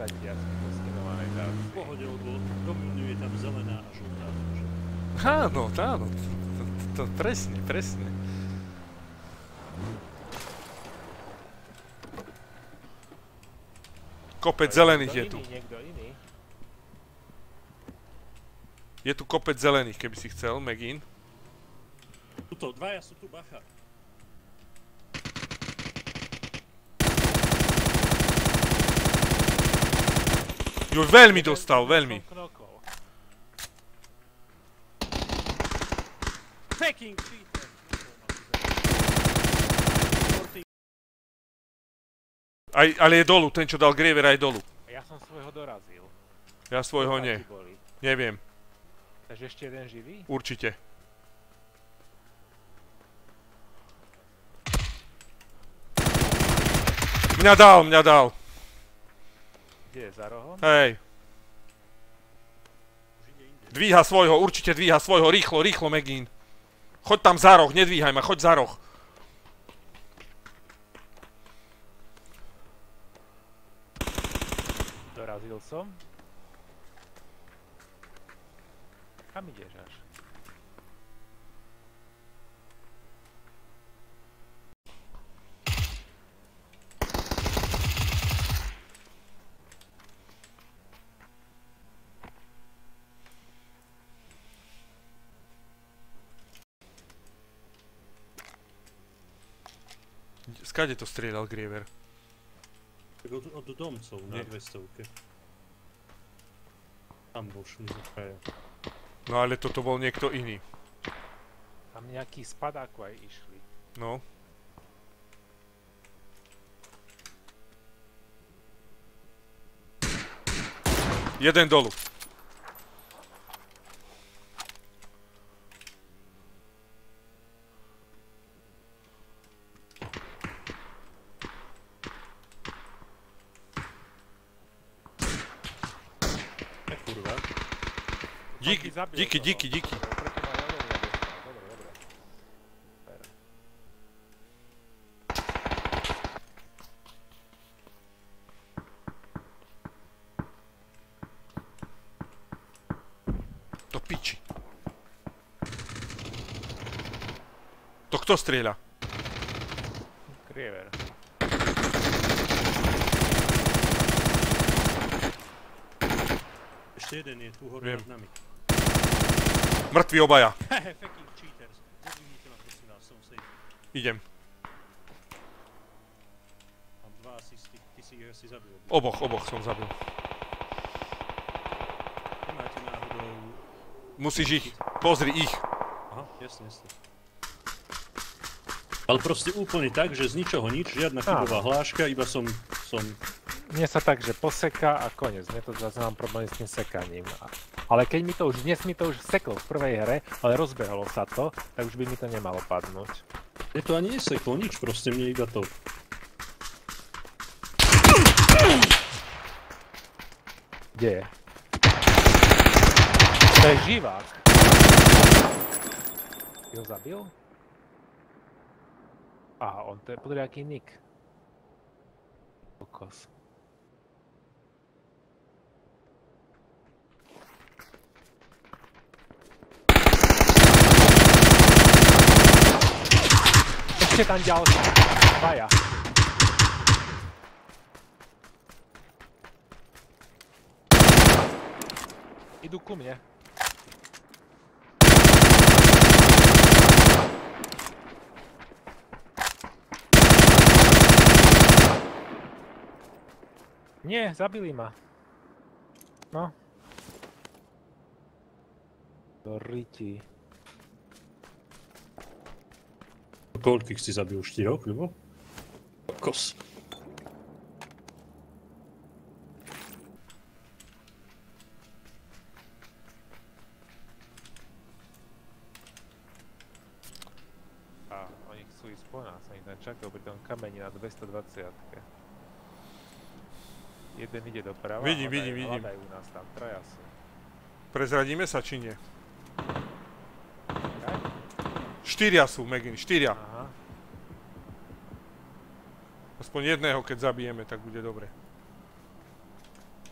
stratia skenované dávky. V pohode, lebo dominuje tam zelená a žltá. Áno, áno. To presne, presne. Kopec zelených je tu. Niekto iný. Je tu kopec zelených, keby si chcel, Megin. Tuto, dvaja sú tu, bacha. Jo, veľmi dostal, veľmi. Fucking cheater! Ale je dolu, ten čo dal Grievera je dolu. Ja som svojho dorazil. Ja svojho nie. Neviem. Takže ešte jeden živý? Určite. Mňa dal. Kde je, za rohom? Hej. Dvíha svojho, určite dvíha svojho, rýchlo, Megin. Choď tam za roh, nedvíhaj ma, choď za roh. Dorazil som. Kam ideš až? Skade to strieľal Griever? Tak od domcov na 200-ke. Tam vošli zachaja. No ale toto bol niekto iný. Tam nejaký spadáku aj išli. No. Jeden dolu. Kurva. Díky. To piči. To kto strieľa? Griever. Ešte jeden je tu hore nad nami. Mŕtvi obaja. Fucking cheaters. Nezvinite ma, prosím vás, som safe. Idem. Mám 2 asisty, ty si ich asi zabil. Oboch som zabil. Nemáte náhodou... Musíš ich. Pozri ich. Aha, jasne. Ale proste úplne tak, že z ničoho nič, žiadna chybová hláška, iba som... Mne sa tak, že poseka a koniec. Mne to zase mám problém s tým sekaním. Ale keď mi to už, dnes mi to už seklo v prvej hre, ale rozbehlo sa to, tak už by mi to nemalo padnúť. Mne to ani neseklo nič, proste mne iba to... Kde je? To je živák. Ty ho zabil? Aha, on to je, podľa aký nick. Kokos. Ešte tam ďalší. Dvaja. Idú ku mne. Nie, zabili ma. No. Do riti. Koľkých si zabil? 4, ľubo? Kos. A oni chcú ísť po nás, oni tam čakajú pri tom kameni na 220. Jeden ide doprava, vidím. hľadajú nás tam, traja sú. Prezradíme sa, či nie? 4 sú, Megin, 4. Aha. Aspoň jedného, keď zabijeme, tak bude dobre.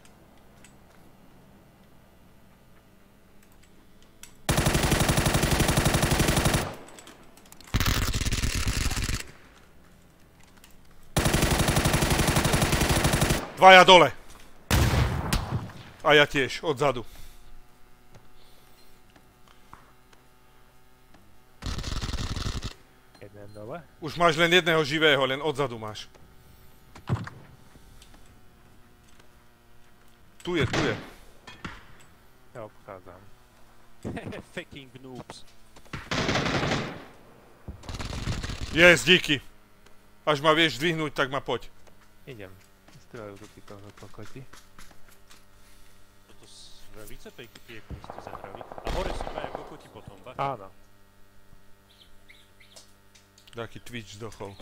Dvaja dole. A ja tiež, odzadu. Jeden dole. Už máš len jedného živého, len odzadu máš. Tu je, tu je. Ja obchádzam. Fucking noobs. Yes, díky. Až ma vieš zdvihnúť, tak ma poď. Idem. Strelajú tu tí kokoti. Toto více pieky ste zahrali. A hore sú dvaja kokoti potom, ba? Áno. Taký Twitch zdochol.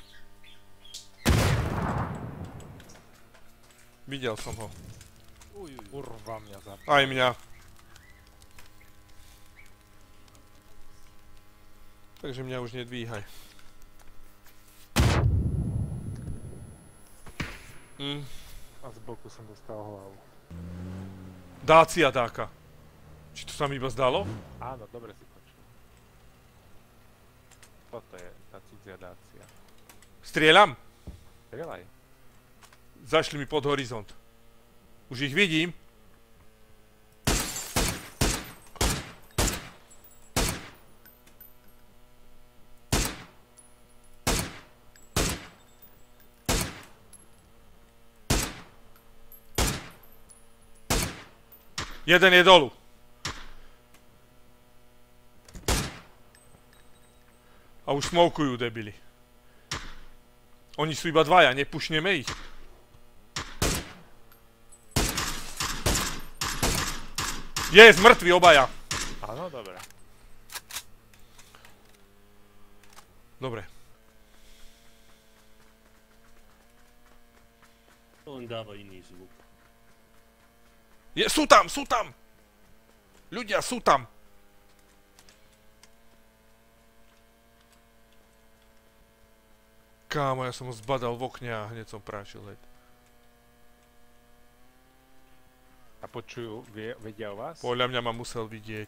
Videl som ho. Kurva mňa zapáva. Aj mňa. Takže mňa už nedvíhaj. A z boku som dostal hlavu. Dácia dáka. Či to sa mi iba zdalo? Áno, dobre si počul. Toto je tá cudzia dácia. Strieľam? Strieľaj. Zašli mi pod horizont. Už ich vidím. Jeden je dolu. A už smokujú, debili. Oni sú iba dvaja, nepušneme ich. Yes, mŕtvi obaja. Áno, dobre. Dobre. To len dáva iný zvuk. Sú tam, sú tam! Ľudia, sú tam! Kámo, ja som ho zbadal v okne a hneď som prášil hneď. A počujú, vedia o vás? Podľa mňa ma musel vidieť.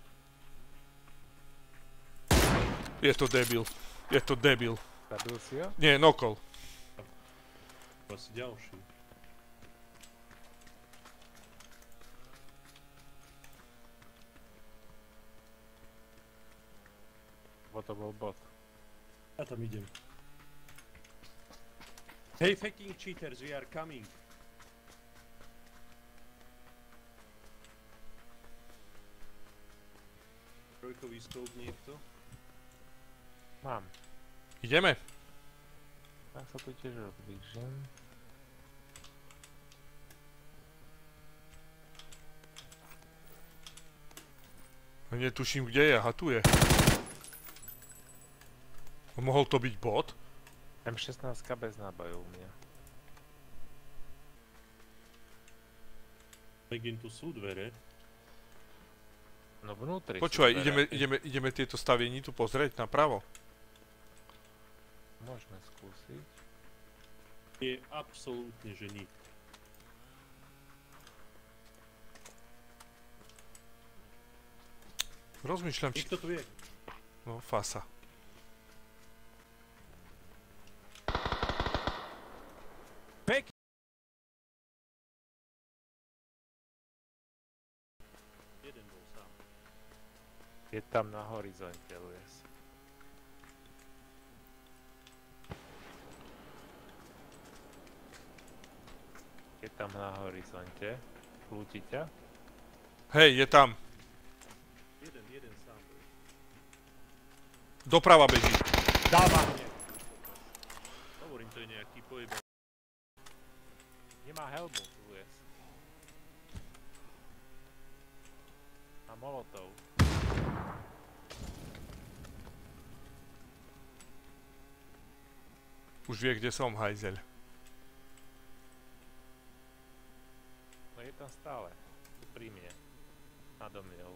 Je to debil. Je to debil. Zabil si ho? Nie, nokol. Asi ďalší. Bo to bol bot. Ja tam idem. Hey fucking cheaters, we are coming. Trojkový scope niekto? Mám. Ideme? Tak sa tu tiež rozblížim. Netuším, kde je. Aha, tu je. Mohol to byť bot? M16 bez nábojov u mňa. Megin, tu sú dvere. No vnútri Počúvaj, sú dvere. ideme tieto staviení tu pozrieť napravo. Môžeme skúsiť. Je absolútne, že nič. Rozmýšľam, či... Niekto tu je. No, fasa. Jeden bol sám. Je tam na horizonte, Luis. Je tam na horizonte. Lúti ťa? Hej, je tam. Jeden sám bol. Doprava beží. Dáva mne! Hovorím, to je nejaký pojebal. Nemá helmu, Luis. Má molotov. Už vie, kde som, hajzel. No je tam stále. Tu pri mne. Nado mňou.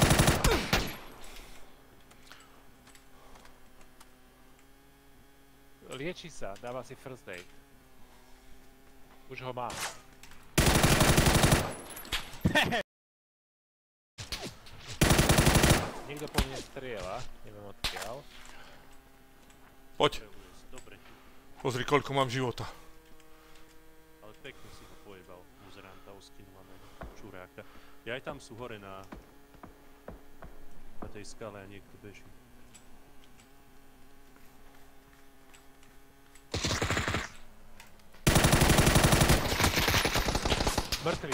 Lieči sa, dáva si first aid. Už ho má. Niekto po mne strieľa, neviem odkiaľ. Poď. Dobre, Pozri, koľko mám života. ale pekne si ho skinu máme čuráka. Ja aj tam sú hore na tej skale a niekto beží. Mŕtvý.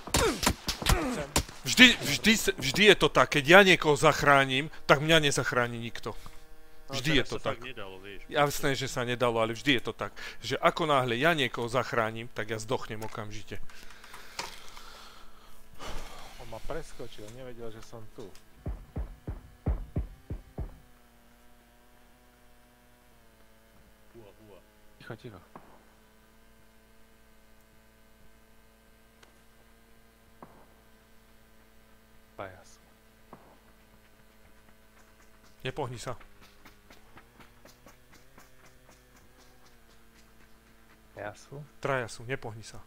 Vždy je to tak, keď ja niekoho zachránim, tak mňa nezachráni nikto. Vždy je to tak. Nedalo, vieš. Jasné, že sa nedalo, ale vždy je to tak, že ako náhle ja niekoho zachránim, tak ja zdochnem okamžite. On ma preskočil, nevedel, že som tu. Hua. Ticho. Pajas. Nepohni sa. Jasu. Traja sú, nepohni sa.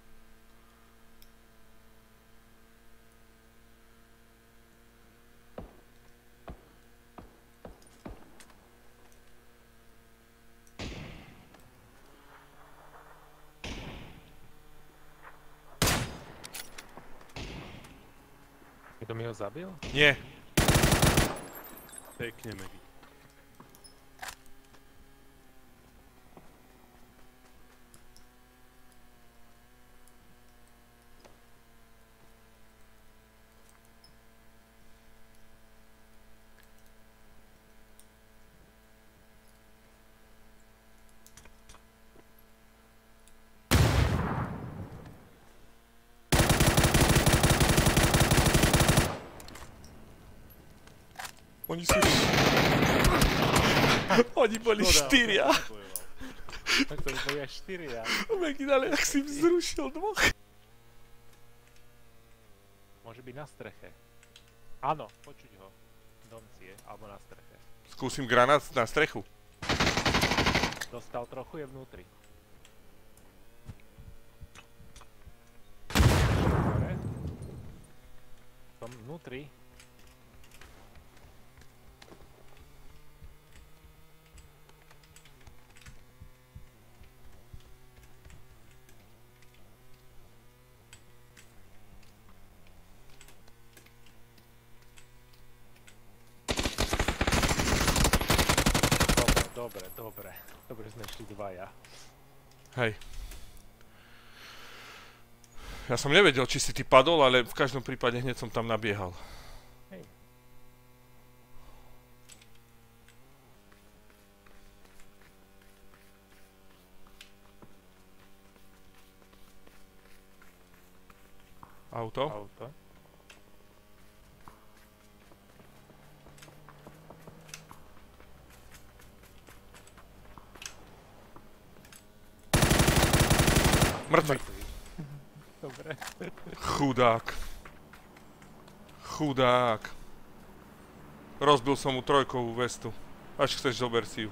Kto mi ho zabil? Nie. Pekne, Megi. Oni sú... Oni boli štyria. Tak to boli až 4, ja. Megin, ale jak si vzrušil dvoch. Môže byť na streche. Áno, počuť ho. Domci je, alebo na streche. Skúsim granát na strechu. Dostal trochu, je vnútri. Dobre. Som vnútri. Dobre sme šli dvaja. Hej. Ja som nevedel, či si ty padol, ale v každom prípade hneď som tam nabiehal. Hej. Auto? Auto. Mŕtvy. Dobre. Chudák. Chudák. Rozbil som mu trojkovú vestu. Až chceš, zober si ju.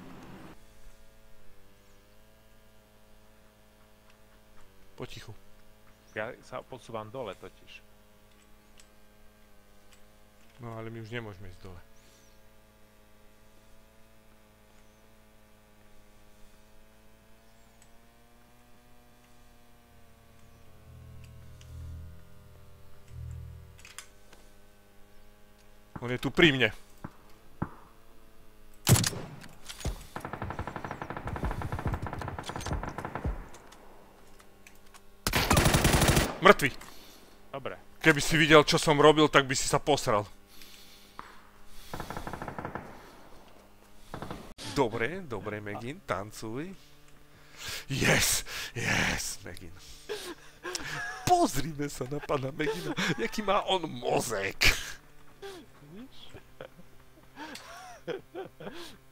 Potichu. Ja sa posúvam dole totiž. No ale my už nemôžeme ísť dole. On je tu pri mne. Mŕtvy. Dobre. Keby si videl, čo som robil, tak by si sa posral. Dobre, dobre, Megin, tancuj. Yes, Megin. Pozrime sa na pána Megina, jaký má on mozek.